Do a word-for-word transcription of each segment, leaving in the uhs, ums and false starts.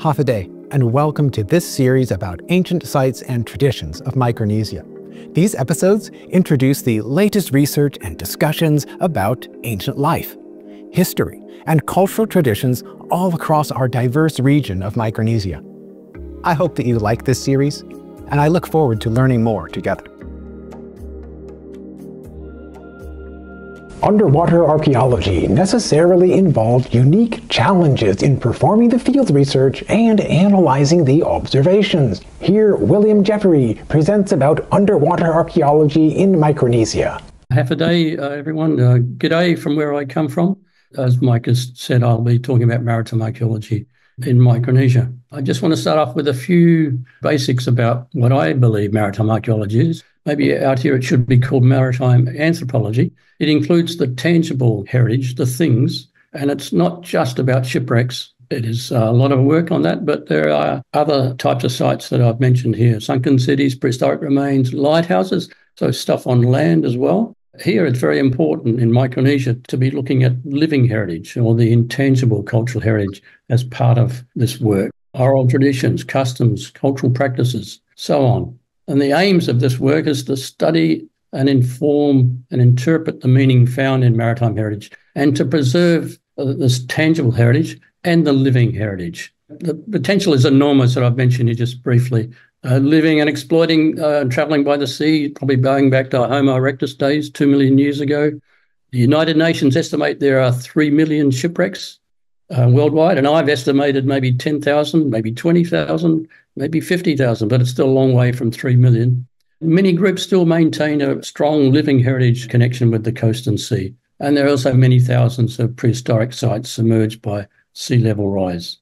Half a day, and welcome to this series about ancient sites and traditions of Micronesia. These episodes introduce the latest research and discussions about ancient life, history, and cultural traditions all across our diverse region of Micronesia. I hope that you like this series, and I look forward to learning more together. Underwater archaeology necessarily involved unique challenges in performing the field research and analyzing the observations. Here, William Jeffery presents about underwater archaeology in Micronesia. Half a day, uh, everyone. Uh, G'day from where I come from. As Mike has said, I'll be talking about maritime archaeology in Micronesia. I just want to start off with a few basics about what I believe maritime archaeology is. Maybe out here it should be called maritime anthropology. It includes the tangible heritage, the things, and it's not just about shipwrecks. It is a lot of work on that, but there are other types of sites that I've mentioned here: sunken cities, prehistoric remains, lighthouses, so stuff on land as well. Here it's very important in Micronesia to be looking at living heritage or the intangible cultural heritage as part of this work. Oral traditions, customs, cultural practices, so on. And the aims of this work is to study and inform and interpret the meaning found in maritime heritage and to preserve this tangible heritage and the living heritage. The potential is enormous that I've mentioned here just briefly. Uh, living and exploiting uh, and travelling by the sea, probably going back to Homo erectus days, two million years ago. The United Nations estimate there are three million shipwrecks uh, worldwide, and I've estimated maybe ten thousand, maybe twenty thousand, maybe fifty thousand, but it's still a long way from three million. Many groups still maintain a strong living heritage connection with the coast and sea, and there are also many thousands of prehistoric sites submerged by sea level rise.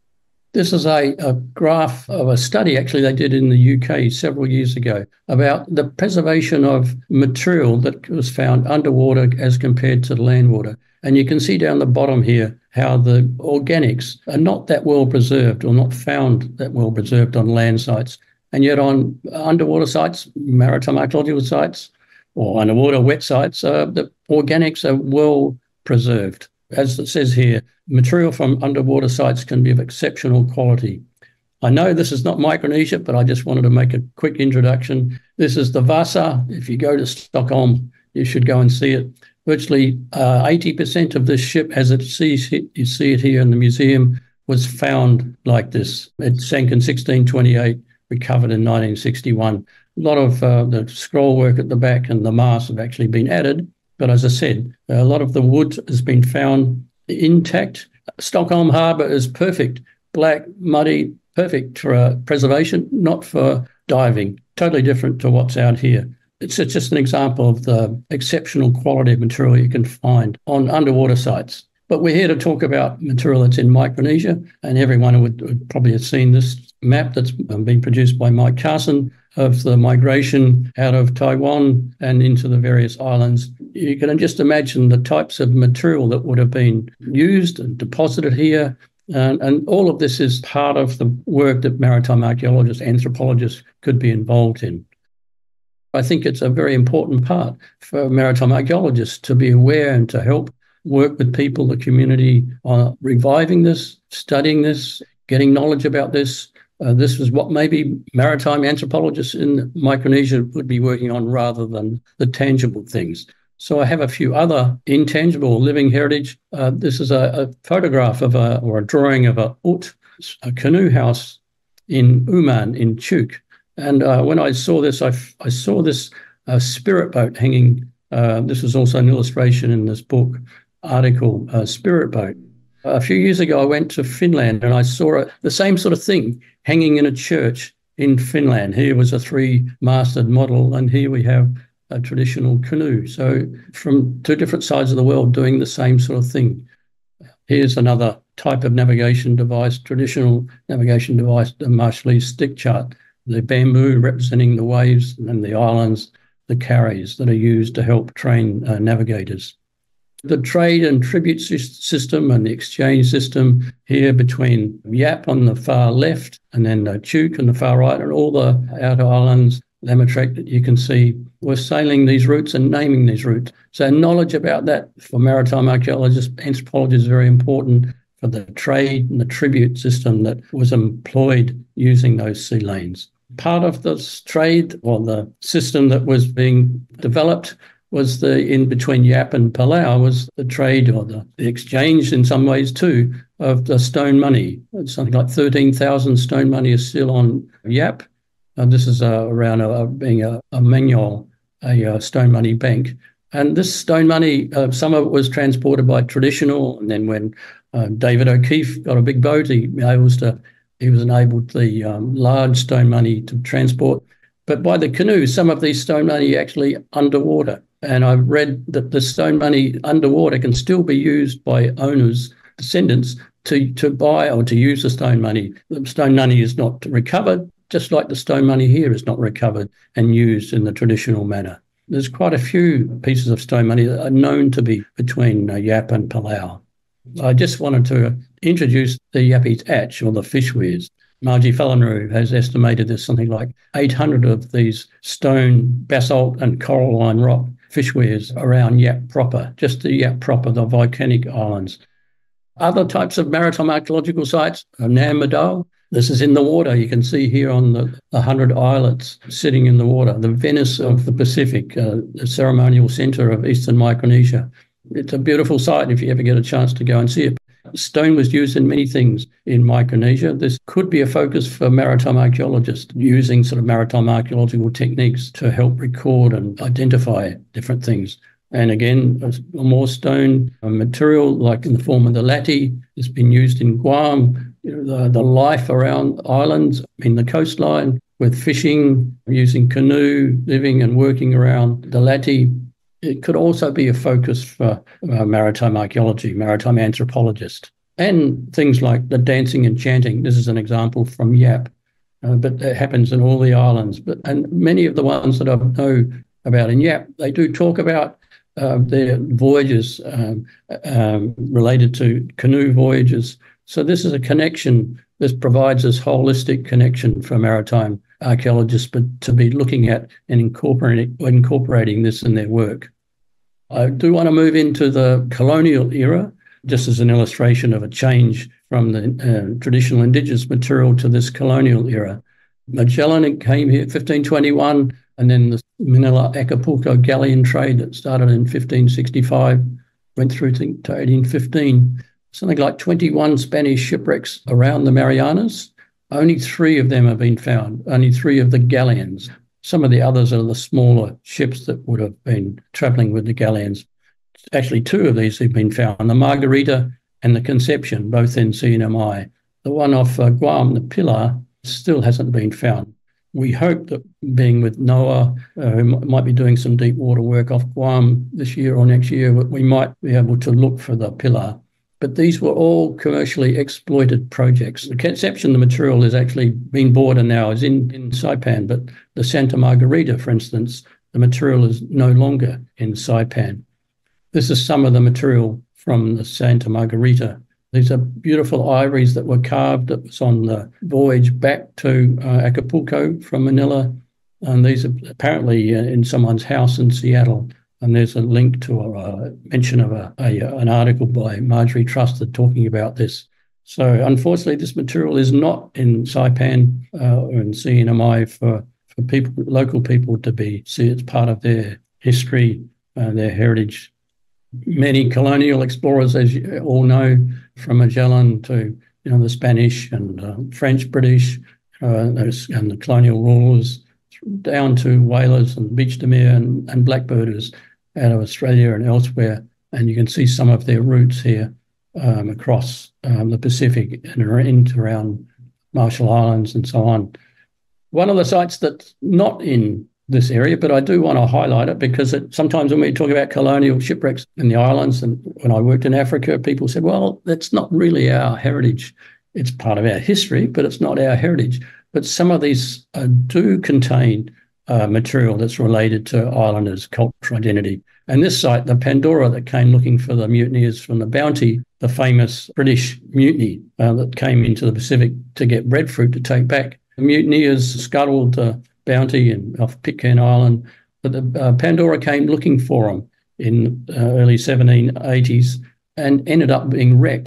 This is a, a graph of a study actually they did in the U K several years ago about the preservation of material that was found underwater as compared to land water. And you can see down the bottom here how the organics are not that well preserved or not found that well preserved on land sites. And yet on underwater sites, maritime archaeological sites, or underwater wet sites, uh, the organics are well preserved. As it says here, material from underwater sites can be of exceptional quality. I know this is not Micronesia, but I just wanted to make a quick introduction. This is the Vasa. If you go to Stockholm, you should go and see it. Virtually uh, eighty percent of this ship, as it sees, you see it here in the museum, was found like this. It sank in sixteen twenty-eight, recovered in nineteen sixty-one. A lot of uh, the scroll work at the back and the masts have actually been added. But as I said, a lot of the wood has been found intact. Stockholm Harbour is perfect, black, muddy, perfect for uh, preservation, not for diving. Totally different to what's out here. It's just an example of the exceptional quality of material you can find on underwater sites. But we're here to talk about material that's in Micronesia, and everyone would, would probably have seen this map that's been produced by Mike Carson of the migration out of Taiwan and into the various islands. You can just imagine the types of material that would have been used and deposited here. And, and all of this is part of the work that maritime archaeologists, anthropologists could be involved in. I think it's a very important part for maritime archaeologists to be aware and to help work with people, the community, on reviving this, studying this, getting knowledge about this. Uh, this is what maybe maritime anthropologists in Micronesia would be working on rather than the tangible things. So I have a few other intangible living heritage. Uh, this is a, a photograph of a, or a drawing of a ut, a canoe house in Uman in Chuk. And uh, when I saw this, I, I saw this uh, spirit boat hanging. Uh, this was also an illustration in this book article, uh, Spirit Boat. A few years ago, I went to Finland and I saw a, the same sort of thing hanging in a church in Finland. Here was a three-masted model, and here we have a traditional canoe. So from two different sides of the world doing the same sort of thing. Here's another type of navigation device, traditional navigation device, the Marshallese stick chart, the bamboo representing the waves and the islands, the carries that are used to help train uh, navigators. The trade and tribute system and the exchange system here between Yap on the far left and then uh, Chuk on the far right, and all the outer islands, Lamatrek that you can see, were sailing these routes and naming these routes. So knowledge about that for maritime archaeologists, anthropologists is very important for the trade and the tribute system that was employed using those sea lanes. Part of this trade, or the system that was being developed, was the in between Yap and Palau was the trade, or the, the exchange in some ways too, of the stone money. It's something like thirteen thousand stone money is still on Yap. And this is uh, around a, being a, a manual, a, a stone money bank. And this stone money, uh, some of it was transported by traditional, and then when uh, David O'Keefe got a big boat, he, was to, he was enabled the um, large stone money to transport. But by the canoe, some of these stone money actually underwater. And I've read that the stone money underwater can still be used by owners, descendants, to, to buy or to use the stone money. The stone money is not recovered, just like the stone money here is not recovered and used in the traditional manner. There's quite a few pieces of stone money that are known to be between uh, Yap and Palau. I just wanted to introduce the Yapese atch, or the fish weirs. Margie Fallenrue has estimated there's something like eight hundred of these stone, basalt and coralline rock fish weirs around Yap proper, just the Yap proper, the volcanic islands. Other types of maritime archaeological sites are Nam Madal. This is in the water. You can see here on the, the hundred islets sitting in the water, the Venice of the Pacific, uh, the ceremonial centre of Eastern Micronesia. It's a beautiful site if you ever get a chance to go and see it. Stone was used in many things in Micronesia. This could be a focus for maritime archaeologists, using sort of maritime archaeological techniques to help record and identify different things. And again, more stone material, like in the form of the latte, has been used in Guam. You know, the, the life around islands in the coastline with fishing, using canoe, living and working around the latte. It could also be a focus for uh, maritime archaeology, maritime anthropologists, and things like the dancing and chanting. This is an example from Yap, uh, but it happens in all the islands. But and many of the ones that I know about in Yap, they do talk about uh, their voyages um, um, related to canoe voyages. So this is a connection. This provides this holistic connection for maritime archaeologists, but to be looking at and incorporating, incorporating this in their work. I do want to move into the colonial era, just as an illustration of a change from the uh, traditional indigenous material to this colonial era. Magellan came here in fifteen twenty-one, and then the Manila Acapulco galleon trade that started in fifteen sixty-five went through to, to eighteen fifteen. Something like twenty-one Spanish shipwrecks around the Marianas. Only three of them have been found, only three of the galleons. Some of the others are the smaller ships that would have been travelling with the galleons. Actually, two of these have been found, the Margarita and the Conception, both in C N M I. The one off uh, Guam, the Pilar, still hasn't been found. We hope that, being with NOAA, uh, who might be doing some deep water work off Guam this year or next year, we might be able to look for the Pilar. But these were all commercially exploited projects. The Conception, the material, is actually being bought and now is in, in Saipan, but the Santa Margarita, for instance, the material is no longer in Saipan. This is some of the material from the Santa Margarita. These are beautiful ivories that were carved that was on the voyage back to uh, Acapulco from Manila. And these are apparently uh, in someone's house in Seattle. And there's a link to a, a mention of a, a, an article by Marjorie Trusted talking about this. So unfortunately, this material is not in Saipan uh, or in C N M I for, for people, local people to be, see it's part of their history, uh, their heritage. Many colonial explorers, as you all know, from Magellan to you know the Spanish and uh, French, British, uh, those, and the colonial rulers, down to whalers and beach demure and, and blackbirders out of Australia and elsewhere. And you can see some of their routes here um, across um, the Pacific and into around Marshall Islands and so on. One of the sites that's not in this area, but I do want to highlight it because it, sometimes when we talk about colonial shipwrecks in the islands, and when I worked in Africa, people said, well, that's not really our heritage. It's part of our history, but it's not our heritage. But some of these uh, do contain uh, material that's related to islanders' cultural identity. And this site, the Pandora that came looking for the mutineers from the Bounty, the famous British mutiny uh, that came into the Pacific to get breadfruit to take back. The mutineers scuttled the Bounty and off Pitcairn Island, but the uh, Pandora came looking for them in uh, early seventeen eighties and ended up being wrecked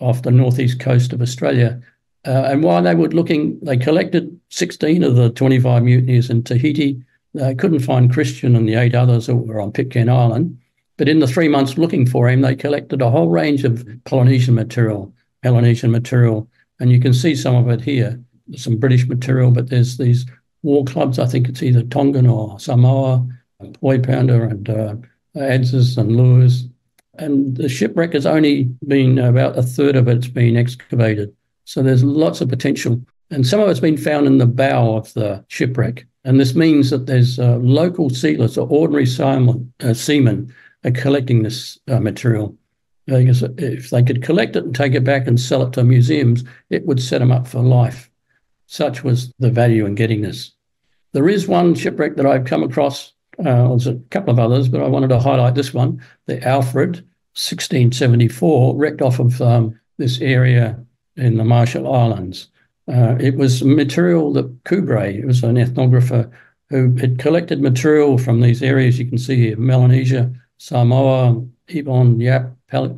off the northeast coast of Australia. Uh, and while they were looking, they collected sixteen of the twenty-five mutineers in Tahiti. They couldn't find Christian and the eight others that were on Pitcairn Island. But in the three months looking for him, they collected a whole range of Polynesian material, Melanesian material, and you can see some of it here. There's some British material, but there's these war clubs. I think it's either Tongan or Samoa, poi pounder and uh, adzes and lures. And the shipwreck has only been about a third of it's been excavated. So there's lots of potential. And some of it's been found in the bow of the shipwreck. And this means that there's uh, local sealers or ordinary seamen, uh, seamen are collecting this uh, material. Because if they could collect it and take it back and sell it to museums, it would set them up for life. Such was the value in getting this. There is one shipwreck that I've come across. Uh, there's a couple of others, but I wanted to highlight this one, the Alfred, sixteen seventy-four, wrecked off of um, this area in the Marshall Islands. Uh, it was material that Coubré, it was an ethnographer who had collected material from these areas you can see here, Melanesia, Samoa, Ebon, Yap, Palau,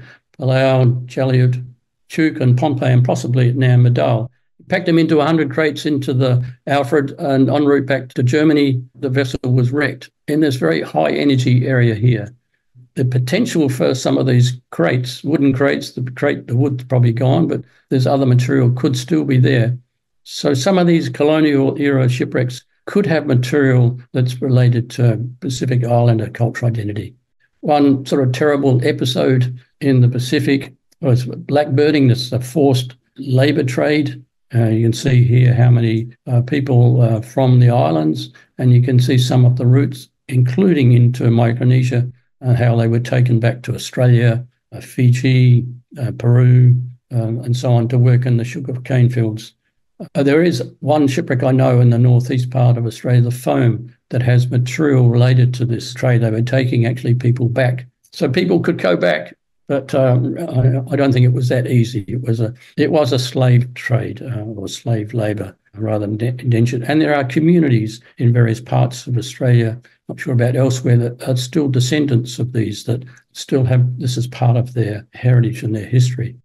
Chaliut, Chuk and Pohnpei, and possibly now Madal. Packed them into one hundred crates into the Alfred, and en route back to Germany, the vessel was wrecked in this very high energy area here. The potential for some of these crates, wooden crates, the crate, the wood's probably gone, but there's other material could still be there. So some of these colonial era shipwrecks could have material that's related to Pacific Islander cultural identity. One sort of terrible episode in the Pacific was blackbirding. This is a forced labour trade. Uh, you can see here how many uh, people uh, from the islands, and you can see some of the routes, including into Micronesia, uh, how they were taken back to Australia, uh, Fiji, uh, Peru, um, and so on to work in the sugar cane fields. Uh, there is one shipwreck I know in the northeast part of Australia, the Foam, that has material related to this trade. They were taking actually people back. So people could go back, but um, I, I don't think it was that easy. It was a it was a slave trade uh, or slave labour rather than indentured. And there are communities in various parts of Australia, not sure about elsewhere, that are still descendants of these, that still have this as part of their heritage and their history.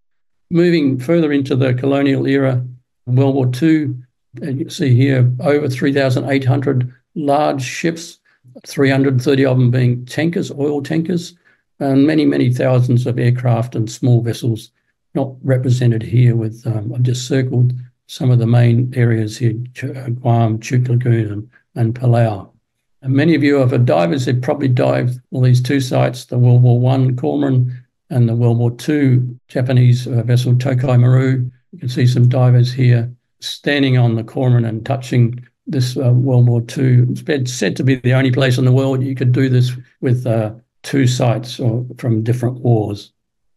Moving further into the colonial era, World War Two, and you can see here over three thousand eight hundred large ships, three hundred thirty of them being tankers, oil tankers, and many, many thousands of aircraft and small vessels, not represented here with, um, I've just circled some of the main areas here, Guam, Chuk Lagoon and, and Palau. And many of you are divers, have probably dived all these two sites, the World War One Cormoran and the World War Two Japanese uh, vessel Tokai Maru. You can see some divers here standing on the Cormoran and touching this uh, World War Two. It's said to be the only place in the world you could do this with uh, two sites or from different wars.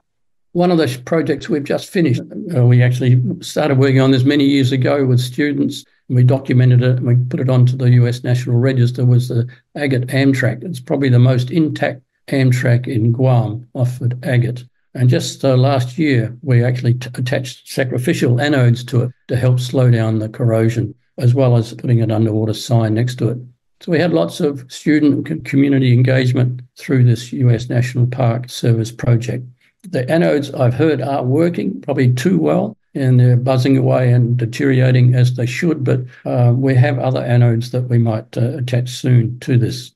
One of the projects we've just finished, uh, we actually started working on this many years ago with students, and we documented it and we put it onto the U S National Register, was the Agate Amtrak. It's probably the most intact Amtrak in Guam, off at Agate. And just uh, last year, we actually t- attached sacrificial anodes to it to help slow down the corrosion, as well as putting an underwater sign next to it. So we had lots of student and community engagement through this U S National Park Service project. The anodes, I've heard, are working probably too well, and they're buzzing away and deteriorating as they should, but uh, we have other anodes that we might uh, attach soon to this.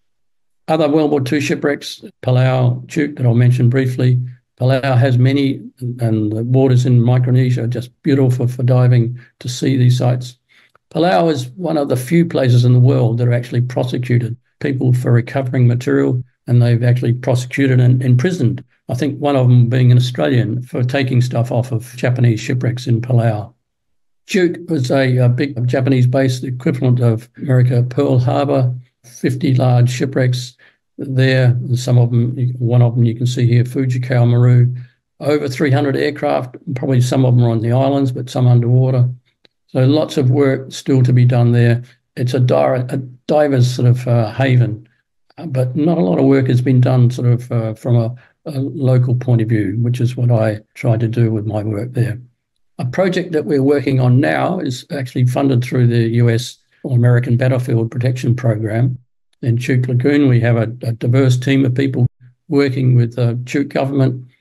Other World War Two shipwrecks, Palau, Chuk, that I'll mention briefly. Palau has many, and the waters in Micronesia are just beautiful for diving to see these sites. Palau is one of the few places in the world that are actually prosecuted people for recovering material, and they've actually prosecuted and imprisoned. I think one of them being an Australian for taking stuff off of Japanese shipwrecks in Palau. Chuk was a, a big Japanese base, the equivalent of America Pearl Harbor, fifty large shipwrecks there. Some of them, one of them you can see here, Fujikawa Maru, over three hundred aircraft, probably some of them are on the islands, but some underwater. So lots of work still to be done there. It's a, di- a diver's sort of uh, haven, but not a lot of work has been done sort of uh, from a, a local point of view, which is what I try to do with my work there. A project that we're working on now is actually funded through the U S or American Battlefield Protection Program. In Chuk Lagoon, we have a, a diverse team of people working with the Chuk government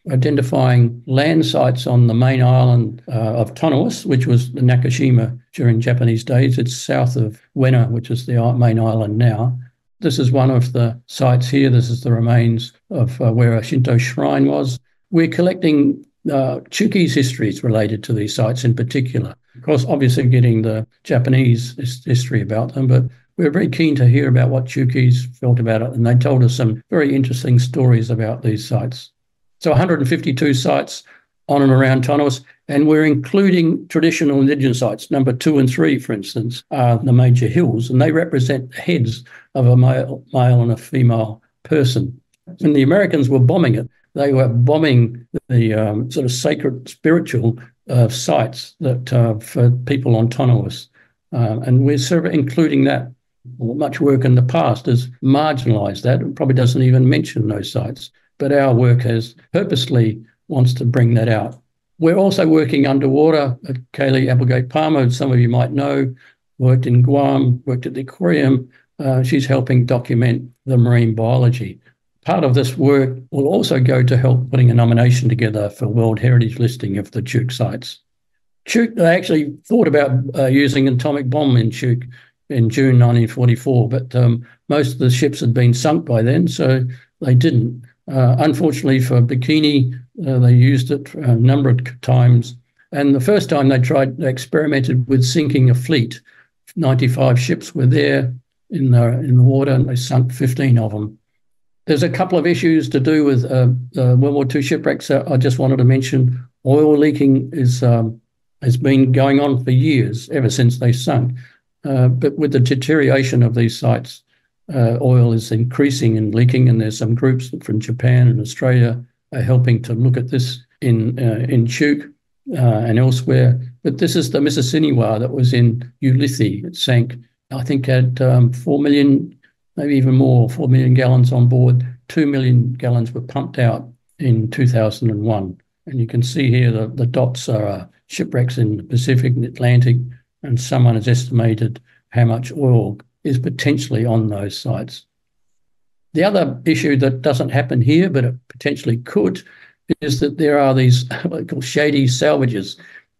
identifying land sites on the main island uh, of Tonawus, which was the Nakashima during Japanese days. It's south of Wena, which is the main island now. This is one of the sites here. This is the remains of uh, where a Shinto shrine was. We're collecting uh, Chuukese histories related to these sites in particular. Of course, obviously getting the Japanese history about them, but we were very keen to hear about what Chuukese felt about it, and they told us some very interesting stories about these sites. So one hundred fifty-two sites on and around Tonawus, and we're including traditional indigenous sites. Number two and three, for instance, are the major hills, and they represent the heads of a male, male and a female person. When the Americans were bombing it, they were bombing the um, sort of sacred spiritual uh, sites that uh, for people on Tonawus. Uh, and we're sort of including that. Well, much work in the past has marginalised that and probably doesn't even mention those sites. But our work has purposely wants to bring that out. We're also working underwater at Kaylee Applegate Palmer, some of you might know, worked in Guam, worked at the aquarium. Uh, she's helping document the marine biology. Part of this work will also go to help putting a nomination together for World Heritage listing of the Chuuk sites. Chuuk, they actually thought about uh, using an atomic bomb in Chuuk in June nineteen forty-four, but um, most of the ships had been sunk by then, so they didn't. Uh, unfortunately for Bikini, uh, they used it a number of times. And the first time they tried, they experimented with sinking a fleet. ninety-five ships were there in the, in the water, and they sunk fifteen of them. There's a couple of issues to do with uh, uh, World War Two shipwrecks. Uh, I just wanted to mention oil leaking is um, has been going on for years, ever since they sunk. Uh, but with the deterioration of these sites, uh, oil is increasing and leaking, and there's some groups from Japan and Australia are helping to look at this in uh, in Chuuk uh, and elsewhere. But this is the Mississiniwa that was in Ulithi. It sank, I think, at um, four million, maybe even more, four million gallons on board. Two million gallons were pumped out in two thousand one. And you can see here the, the dots are uh, shipwrecks in the Pacific and Atlantic, and someone has estimated how much oil is potentially on those sites. The other issue that doesn't happen here, but it potentially could, is that there are these what they call shady salvages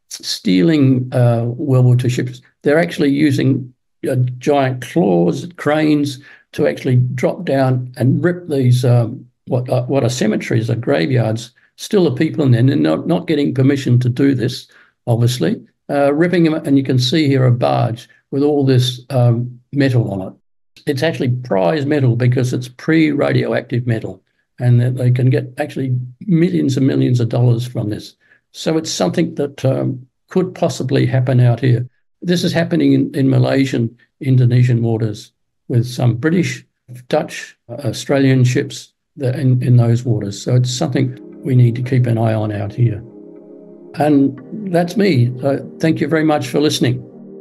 stealing uh, World War Two ships. They're actually using uh, giant claws, cranes, to actually drop down and rip these, um, what, uh, what are cemeteries, are graveyards, still are people in there, and they're not, not getting permission to do this, obviously. Uh, ripping them, and you can see here a barge with all this um, metal on it. It's actually prize metal because it's pre-radioactive metal, and that they can get actually millions and millions of dollars from this. So it's something that um, could possibly happen out here. This is happening in, in Malaysian, Indonesian waters with some British, Dutch, Australian ships that in, in those waters. So it's something we need to keep an eye on out here. And that's me. So thank you very much for listening.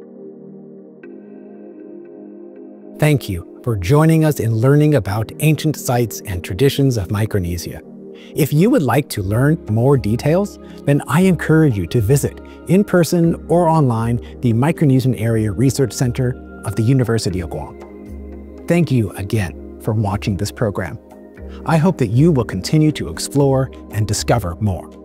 Thank you for joining us in learning about ancient sites and traditions of Micronesia. If you would like to learn more details, then I encourage you to visit, in person or online, the Micronesian Area Research Center of the University of Guam. Thank you again for watching this program. I hope that you will continue to explore and discover more.